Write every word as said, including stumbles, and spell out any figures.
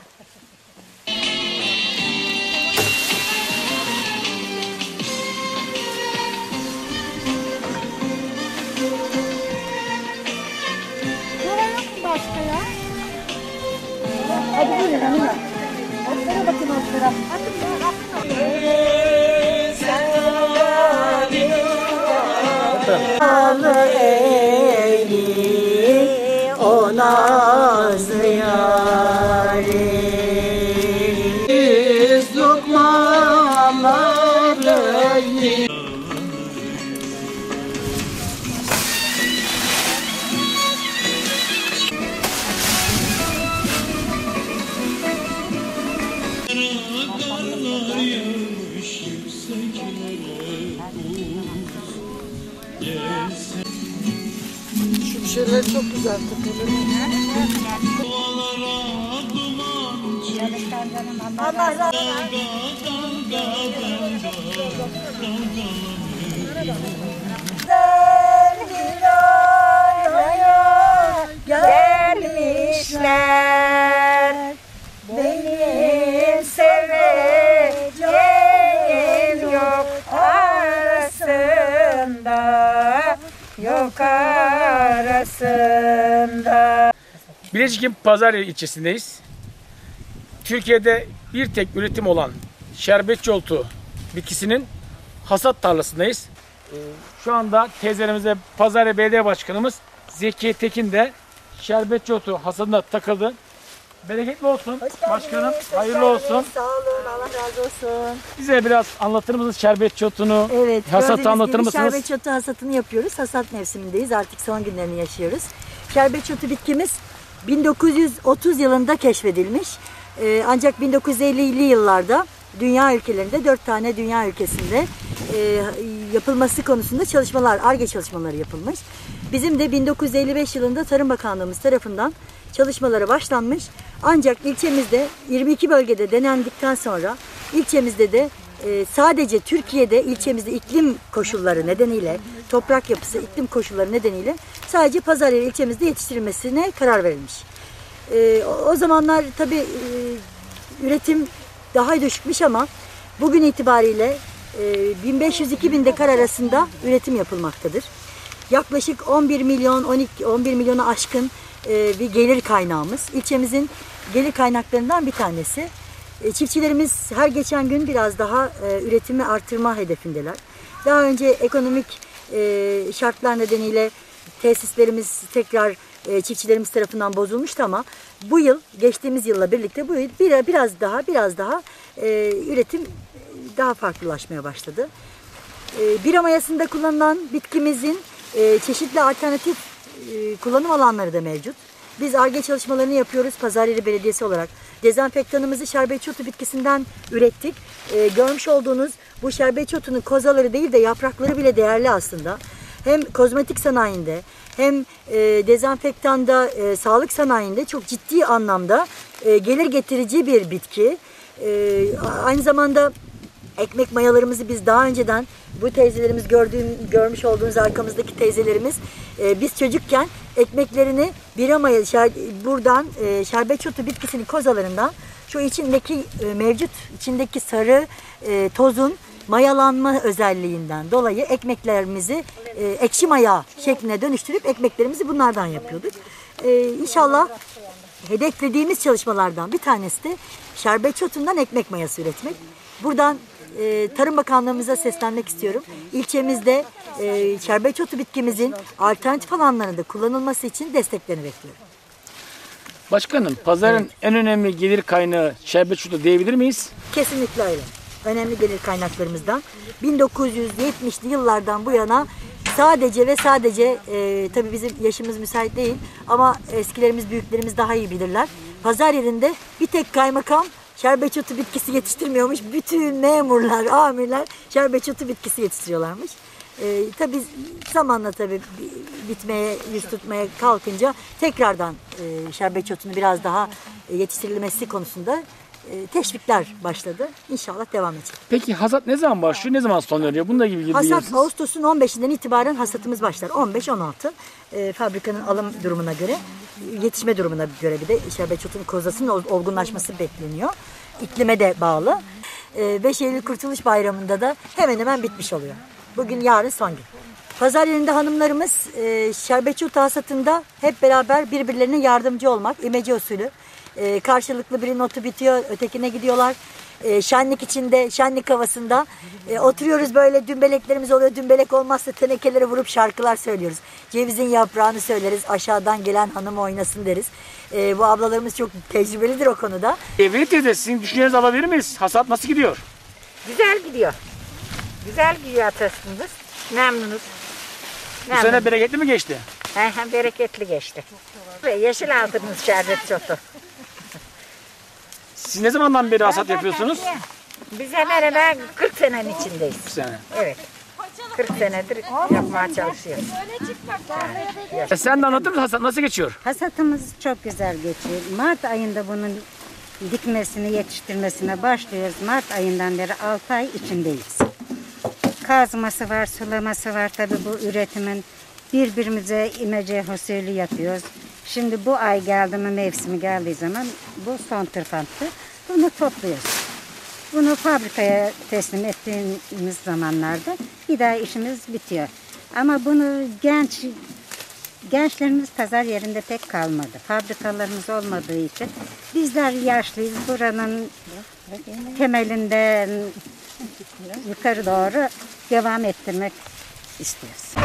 Başka ya. Hadi buyurun hanım. Otlara bakın otlara. Hadi. Eli o nazlı yâri. Yüz lokmaları yiyin. Şu şeyler çok güzel takılır. Allah razı gelmişler. Benim seveceğim yok arasında, yok arasında. Bilecik'in Pazarjeli ilçesindeyiz. Türkiye'de bir tek üretim olan şerbetçi otu bitkisinin hasat tarlasındayız. Şu anda teyzelerimize Pazarjeli Belediye Başkanımız Zekiye Tekin de şerbetçi otu hasadına takıldı. Bereketli olsun başkanım, hayırlı olsun. Sağ olun, Allah razı olsun. Bize biraz anlatır mısınız şerbetçi otunu? Evet, hasatı anlatır mısınız? Şerbetçi otu hasatını yapıyoruz. Hasat mevsimindeyiz. Artık son günlerini yaşıyoruz. Şerbetçi otu bitkimiz bin dokuz yüz otuz yılında keşfedilmiş. Ee, ancak bin dokuz yüz ellili yıllarda dünya ülkelerinde, dört tane dünya ülkesinde e, yapılması konusunda çalışmalar, Ar-Ge çalışmaları yapılmış. Bizim de bin dokuz yüz elli beş yılında Tarım Bakanlığımız tarafından çalışmalara başlanmış. Ancak ilçemizde yirmi iki bölgede denendikten sonra ilçemizde de e, sadece Türkiye'de ilçemizde iklim koşulları nedeniyle, toprak yapısı, iklim koşulları nedeniyle sadece Pazarjeli ilçemizde yetiştirilmesine karar verilmiş. E, o zamanlar tabii e, üretim daha düşükmüş ama bugün itibariyle e, bin beş yüz iki bin dekar arasında üretim yapılmaktadır. Yaklaşık on bir milyon, on iki, on bir milyonu aşkın e, bir gelir kaynağımız. İlçemizin gelir kaynaklarından bir tanesi. E, çiftçilerimiz her geçen gün biraz daha e, üretimi artırma hedefindeler. Daha önce ekonomik e, şartlar nedeniyle tesislerimiz tekrar e, çiftçilerimiz tarafından bozulmuştu ama bu yıl, geçtiğimiz yılla birlikte bu yıl bir, biraz daha biraz daha e, üretim daha farklılaşmaya başladı. E, bira mayasında kullanılan bitkimizin e, çeşitli alternatif e, kullanım alanları da mevcut. Biz Ar-Ge çalışmalarını yapıyoruz Pazarjeli Belediyesi olarak. Dezenfektanımızı şerbetçi otu bitkisinden ürettik. E, görmüş olduğunuz bu şerbetçi otunun kozaları değil de yaprakları bile değerli aslında. Hem kozmetik sanayinde hem e, dezenfektanda, e, sağlık sanayinde çok ciddi anlamda e, gelir getirici bir bitki. E, aynı zamanda ekmek mayalarımızı biz daha önceden bu teyzelerimiz gördüğüm, görmüş olduğunuz arkamızdaki teyzelerimiz e, biz çocukken ekmeklerini bira maya, şer, buradan e, şerbetçi otu bitkisinin kozalarından şu içindeki e, mevcut içindeki sarı e, tozun mayalanma özelliğinden dolayı ekmeklerimizi e, ekşi maya şekline dönüştürüp ekmeklerimizi bunlardan yapıyorduk. E, İnşallah hedeflediğimiz çalışmalardan bir tanesi de şerbetçi otundan ekmek mayası üretmek. Buradan e, Tarım Bakanlığımıza seslenmek istiyorum. İlçemizde e, şerbetçi otu bitkimizin alternatif alanlarında kullanılması için desteklerini bekliyorum. Başkanım, pazarın evet. en önemli gelir kaynağı şerbetçi otu diyebilir miyiz? Kesinlikle öyle. Önemli gelir kaynaklarımızdan. bin dokuz yüz yetmişli yıllardan bu yana sadece ve sadece e, tabii bizim yaşımız müsait değil ama eskilerimiz, büyüklerimiz daha iyi bilirler. Pazar yerinde bir tek kaymakam şerbetçi otu bitkisi yetiştirmiyormuş. Bütün memurlar, amirler şerbetçi otu bitkisi yetiştiriyorlarmış. E, tabii zamanla tabii bitmeye, yüz tutmaya kalkınca tekrardan e, şerbetçi otunu biraz daha e, yetiştirilmesi konusunda e, teşvikler başladı. İnşallah devam edecek. Peki hasat ne zaman başlıyor, ne zaman sona eriyor? Bununla gibi Hasat biliyorsunuz. Ağustos'un on beşinden itibaren hasatımız başlar. on beş on altı e, fabrikanın alım durumuna göre, yetişme durumuna göre bir de şerbet otunun kozasının ol- olgunlaşması bekleniyor. İklime de bağlı. E, beş Eylül Kurtuluş Bayramı'nda da hemen hemen bitmiş oluyor. Bugün yarın son gün. Pazar yerinde hanımlarımız e, şerbetçi otu hasatında hep beraber birbirlerine yardımcı olmak, imece usulü. E, karşılıklı birinin otu bitiyor, ötekine gidiyorlar. E, şenlik içinde, şenlik havasında e, oturuyoruz böyle, dümbeleklerimiz oluyor. Dümbelek olmazsa tenekelere vurup şarkılar söylüyoruz. Cevizin yaprağını söyleriz, aşağıdan gelen hanım oynasın deriz. E, bu ablalarımız çok tecrübelidir o konuda. Evlilik teyze, sizin düşüncelerinizi alabilir miyiz? Hasat nasıl gidiyor? Güzel gidiyor. Güzel gidiyor hasatımız. Memnunuz. Bu sene bereketli mi geçti? He, he, bereketli geçti. Ve yeşil aldınız şerbet çotu. Siz ne zamandan beri hasat yapıyorsunuz? Biz hemen hemen kırk senenin içindeyiz. Bu sene. Evet. kırk senedir yapmaya çalışıyoruz. E sen de anlatır mısın, hasat nasıl geçiyor? Hasatımız çok güzel geçiyor. Mart ayında bunun dikmesini, yetiştirmesine başlıyoruz. Mart ayından beri altı ay içindeyiz. Kazması var, sulaması var. Tabii bu üretimin birbirimize imece usulü yapıyoruz. Şimdi bu ay geldi mi, mevsimi geldiği zaman bu son tırpanttı. Bunu topluyoruz. Bunu fabrikaya teslim ettiğimiz zamanlarda bir daha işimiz bitiyor. Ama bunu genç gençlerimiz pazar yerinde pek kalmadı. Fabrikalarımız olmadığı için bizler yaşlıyız. Buranın temelinden yukarı doğru devam ettirmek istiyoruz.